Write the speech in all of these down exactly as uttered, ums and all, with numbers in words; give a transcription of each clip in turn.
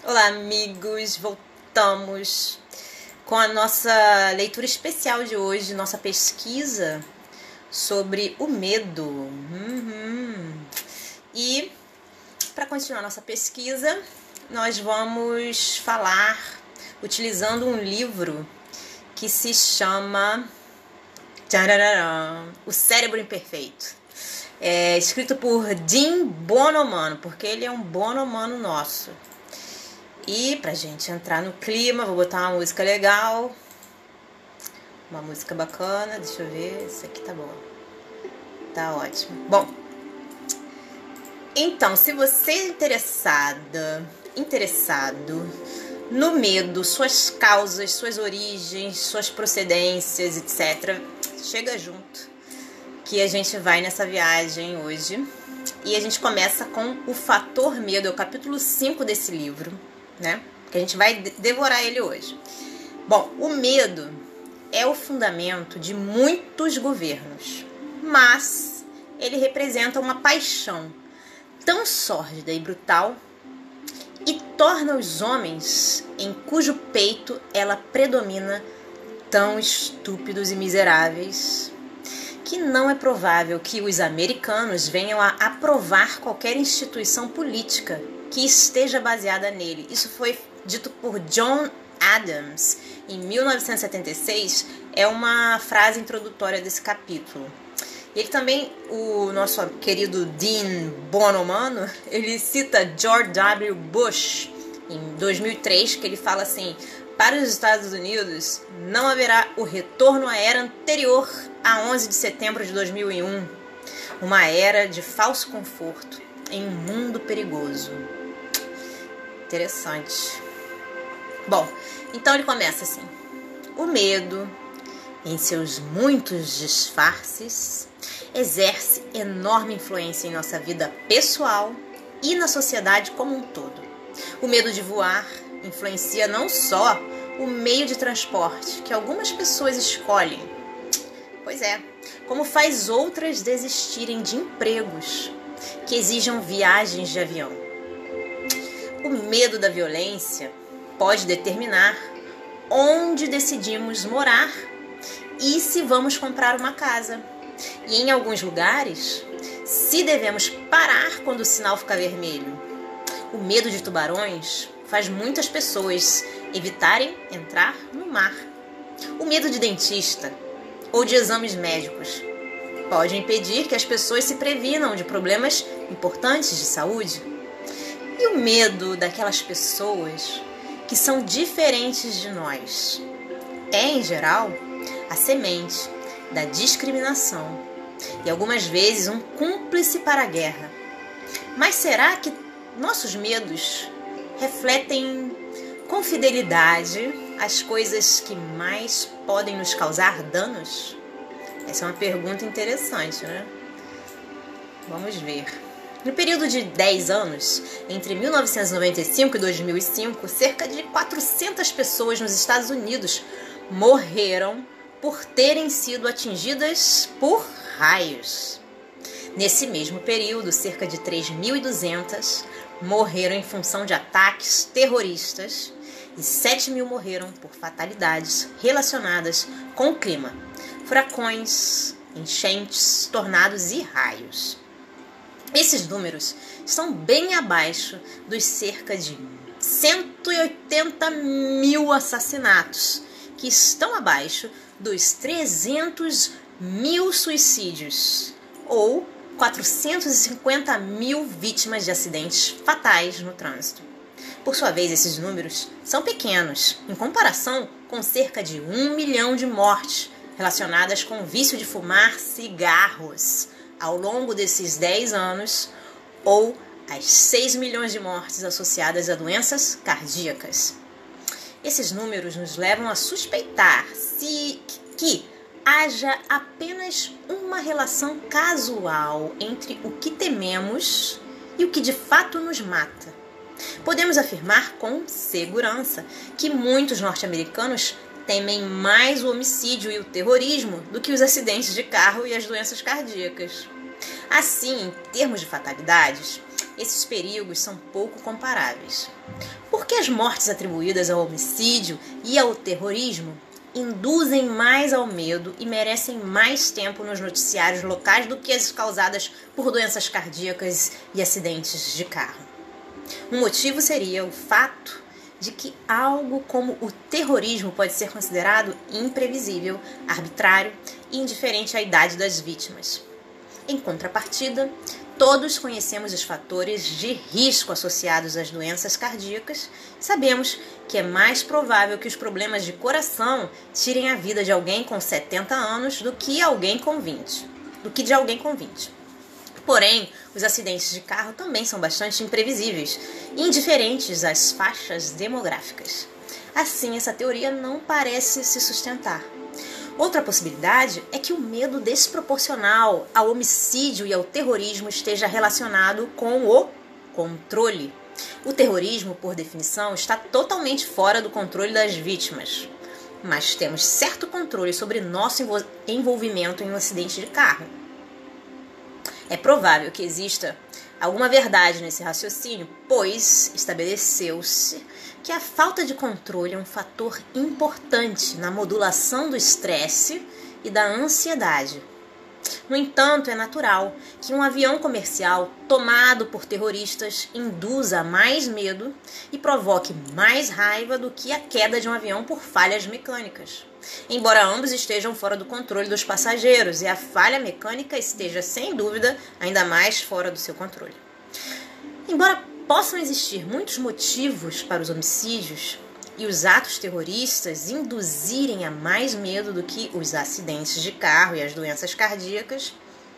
Olá, amigos! Voltamos com a nossa leitura especial de hoje, nossa pesquisa sobre o medo. Uhum. E, para continuar nossa pesquisa, nós vamos falar utilizando um livro que se chama O Cérebro Imperfeito. É escrito por Dean Bonomano, porque ele é um bonomano nosso. E pra gente entrar no clima, vou botar uma música legal. Uma música bacana, deixa eu ver, essa aqui tá boa. Tá ótimo. Bom, então, se você é interessada, interessado no medo, suas causas, suas origens, suas procedências, etcétera, chega junto, que a gente vai nessa viagem hoje. E a gente começa com o Fator Medo, é o capítulo cinco desse livro, né? Que a gente vai devorar ele hoje. Bom, o medo é o fundamento de muitos governos, mas ele representa uma paixão tão sórdida e brutal e torna os homens em cujo peito ela predomina tão estúpidos e miseráveis que não é provável que os americanos venham a aprovar qualquer instituição política que esteja baseada nele. Isso foi dito por John Adams em mil novecentos e setenta e seis, é uma frase introdutória desse capítulo. Ele também, o nosso querido Dean Bonomano, ele cita George W. Bush em dois mil e três, que ele fala assim: para os Estados Unidos não haverá o retorno à era anterior a onze de setembro de dois mil e um, uma era de falso conforto em um mundo perigoso. Interessante. Bom, então ele começa assim: o medo, em seus muitos disfarces, exerce enorme influência em nossa vida pessoal e na sociedade como um todo. O medo de voar influencia não só o meio de transporte que algumas pessoas escolhem, pois é, como faz outras desistirem de empregos que exijam viagens de avião. O medo da violência pode determinar onde decidimos morar e se vamos comprar uma casa. E em alguns lugares, se devemos parar quando o sinal ficar vermelho. O medo de tubarões faz muitas pessoas evitarem entrar no mar. O medo de dentista ou de exames médicos pode impedir que as pessoas se previnam de problemas importantes de saúde. E o medo daquelas pessoas que são diferentes de nós é, em geral, a semente da discriminação e algumas vezes um cúmplice para a guerra. Mas será que nossos medos refletem com fidelidade as coisas que mais podem nos causar danos? Essa é uma pergunta interessante, né? Vamos ver. No período de dez anos, entre mil novecentos e noventa e cinco e dois mil e cinco, cerca de quatrocentas pessoas nos Estados Unidos morreram por terem sido atingidas por raios. Nesse mesmo período, cerca de três mil e duzentas morreram em função de ataques terroristas e sete mil morreram por fatalidades relacionadas com o clima, furacões, enchentes, tornados e raios. Esses números estão bem abaixo dos cerca de cento e oitenta mil assassinatos, que estão abaixo dos trezentos mil suicídios, ou quatrocentos e cinquenta mil vítimas de acidentes fatais no trânsito. Por sua vez, esses números são pequenos, em comparação com cerca de um milhão de mortes relacionadas com o vício de fumar cigarros ao longo desses dez anos, ou as seis milhões de mortes associadas a doenças cardíacas. Esses números nos levam a suspeitar se, que haja apenas uma relação casual entre o que tememos e o que de fato nos mata. Podemos afirmar com segurança que muitos norte-americanos temem mais o homicídio e o terrorismo do que os acidentes de carro e as doenças cardíacas. Assim, em termos de fatalidades, esses perigos são pouco comparáveis. Por que as mortes atribuídas ao homicídio e ao terrorismo induzem mais ao medo e merecem mais tempo nos noticiários locais do que as causadas por doenças cardíacas e acidentes de carro? Um motivo seria o fato de que algo como o terrorismo pode ser considerado imprevisível, arbitrário e indiferente à idade das vítimas. Em contrapartida, todos conhecemos os fatores de risco associados às doenças cardíacas. Sabemos que é mais provável que os problemas de coração tirem a vida de alguém com setenta anos do que alguém com vinte, do que de alguém com vinte. Porém, os acidentes de carro também são bastante imprevisíveis e indiferentes às faixas demográficas. Assim, essa teoria não parece se sustentar. Outra possibilidade é que o medo desproporcional ao homicídio e ao terrorismo esteja relacionado com o controle. O terrorismo, por definição, está totalmente fora do controle das vítimas, mas temos certo controle sobre nosso envolvimento em um acidente de carro. É provável que exista alguma verdade nesse raciocínio, pois estabeleceu-se que a falta de controle é um fator importante na modulação do estresse e da ansiedade. No entanto, é natural que um avião comercial tomado por terroristas induza mais medo e provoque mais raiva do que a queda de um avião por falhas mecânicas. Embora ambos estejam fora do controle dos passageiros e a falha mecânica esteja, sem dúvida, ainda mais fora do seu controle. Embora possam existir muitos motivos para os homicídios e os atos terroristas induzirem a mais medo do que os acidentes de carro e as doenças cardíacas,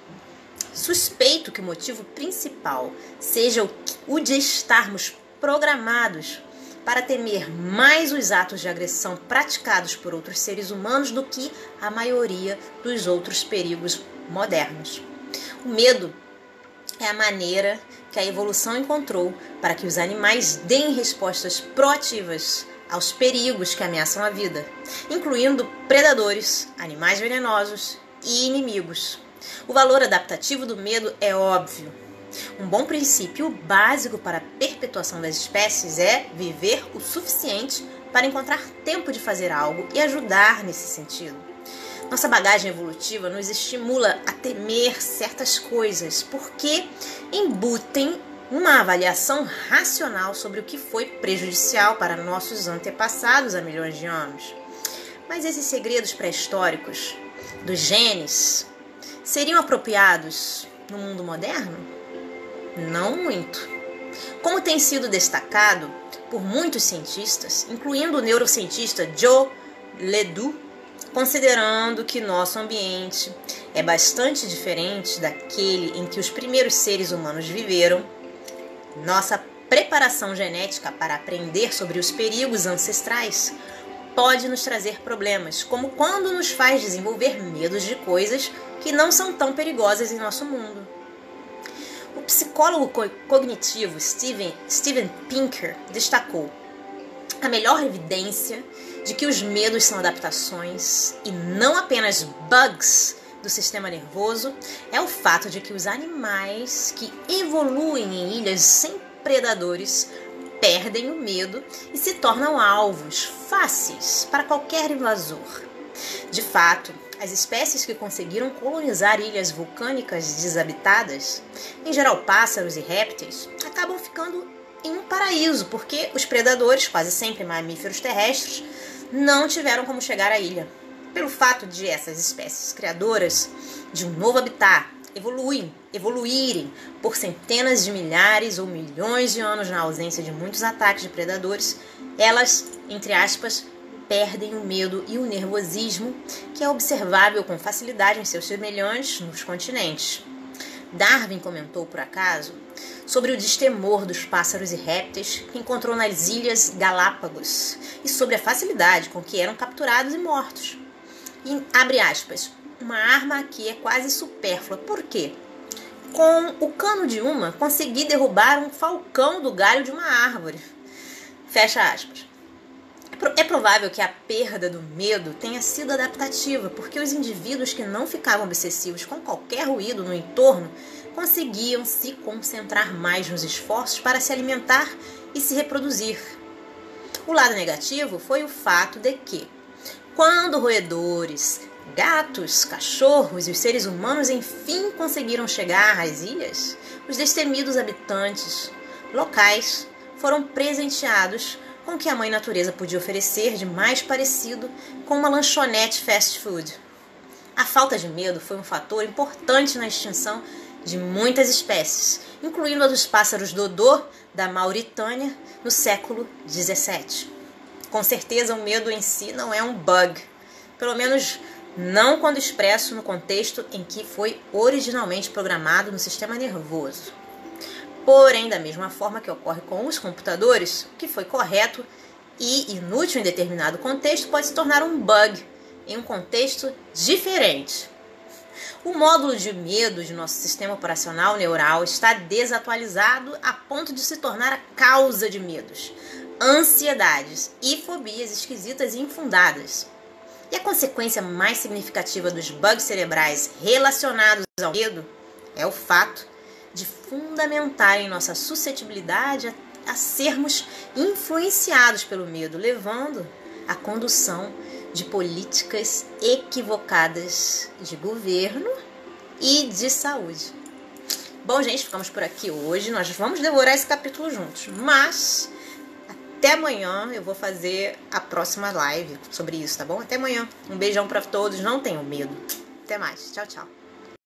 suspeito que o motivo principal seja o de estarmos programados para temer mais os atos de agressão praticados por outros seres humanos do que a maioria dos outros perigos modernos. O medo é a maneira que a evolução encontrou para que os animais deem respostas proativas aos perigos que ameaçam a vida, incluindo predadores, animais venenosos e inimigos. O valor adaptativo do medo é óbvio. Um bom princípio básico para a perpetuação das espécies é viver o suficiente para encontrar tempo de fazer algo e ajudar nesse sentido. Nossa bagagem evolutiva nos estimula a temer certas coisas porque embutem uma avaliação racional sobre o que foi prejudicial para nossos antepassados há milhões de anos. Mas esses segredos pré-históricos dos genes seriam apropriados no mundo moderno? Não muito. Como tem sido destacado por muitos cientistas, incluindo o neurocientista Joe Ledoux, considerando que nosso ambiente é bastante diferente daquele em que os primeiros seres humanos viveram, nossa preparação genética para aprender sobre os perigos ancestrais pode nos trazer problemas, como quando nos faz desenvolver medos de coisas que não são tão perigosas em nosso mundo. O psicólogo cognitivo Steven, Steven Pinker destacou: a melhor evidência de que os medos são adaptações e não apenas bugs do sistema nervoso é o fato de que os animais que evoluem em ilhas sem predadores perdem o medo e se tornam alvos fáceis para qualquer invasor. De fato, as espécies que conseguiram colonizar ilhas vulcânicas desabitadas, em geral pássaros e répteis, acabam ficando em um paraíso, porque os predadores, quase sempre mamíferos terrestres, não tiveram como chegar à ilha. Pelo fato de essas espécies criadoras de um novo habitat evoluem, evoluírem por centenas de milhares ou milhões de anos na ausência de muitos ataques de predadores, elas, entre aspas, perdem o medo e o nervosismo que é observável com facilidade em seus semelhantes nos continentes. Darwin comentou, por acaso, sobre o destemor dos pássaros e répteis que encontrou nas Ilhas Galápagos e sobre a facilidade com que eram capturados e mortos. E, abre aspas, uma arma aqui é quase supérflua. Por quê? Com o cano de uma, consegui derrubar um falcão do galho de uma árvore. Fecha aspas. É provável que a perda do medo tenha sido adaptativa, porque os indivíduos que não ficavam obsessivos com qualquer ruído no entorno conseguiam se concentrar mais nos esforços para se alimentar e se reproduzir. O lado negativo foi o fato de que, quando roedores, gatos, cachorros e os seres humanos enfim conseguiram chegar às ilhas, os destemidos habitantes locais foram presenteados com o que a mãe natureza podia oferecer de mais parecido com uma lanchonete fast food. A falta de medo foi um fator importante na extinção de muitas espécies, incluindo a dos pássaros dodô da Mauritânia no século dezessete. Com certeza o medo em si não é um bug, pelo menos não quando expresso no contexto em que foi originalmente programado no sistema nervoso. Porém, da mesma forma que ocorre com os computadores, o que foi correto e inútil em determinado contexto pode se tornar um bug em um contexto diferente. O módulo de medo de nosso sistema operacional neural está desatualizado a ponto de se tornar a causa de medos, ansiedades e fobias esquisitas e infundadas. E a consequência mais significativa dos bugs cerebrais relacionados ao medo é o fato de fundamentarem nossa suscetibilidade a, a sermos influenciados pelo medo, levando à condução de políticas equivocadas de governo e de saúde. Bom, gente, ficamos por aqui hoje. Nós vamos devorar esse capítulo juntos, mas até amanhã eu vou fazer a próxima live sobre isso, tá bom? Até amanhã. Um beijão pra todos. Não tenham medo. Até mais. Tchau, tchau.